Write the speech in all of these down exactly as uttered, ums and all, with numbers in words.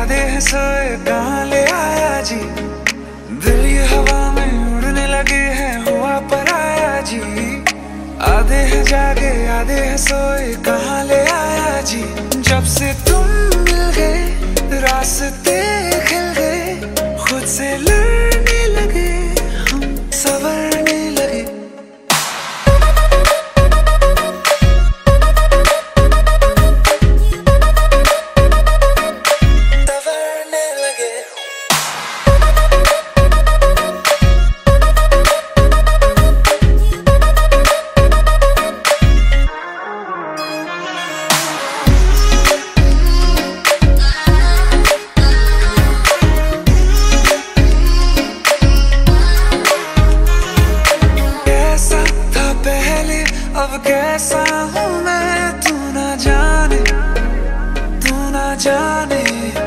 आधे हैं सोए कहाँ ले आया जी, दिल ये हवा में उड़ने लगे हैं हुआ पराया जी। आधे हैं जागे आधे हैं सोए कहाँ ले आया जी, जब से तुम मिल गए रास्ते खिल गए, खुद से लड़ने लगे हम संवरने लगे। अब कैसा हूँ मैं तू ना जाने, तू ना जाने।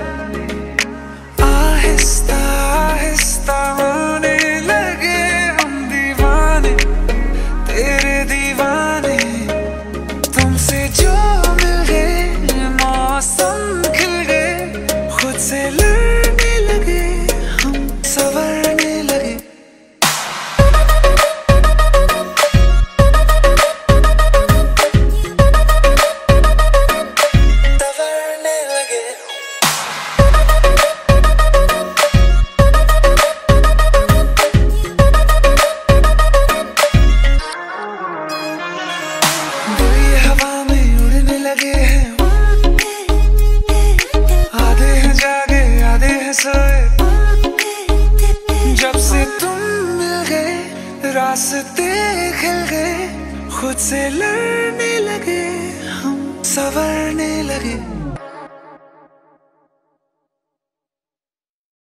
आहिस्ता आहिस्ता होने लगे हम दीवाने, तेरे दीवाने। तुमसे जो मिल गए मौसम खिल गए, खुद से लड़ने लगे हम संवरने लगे। जब से तुम मिल गए रास्ते खिल गए, खुद से लड़ने लगे हम संवरने लगे।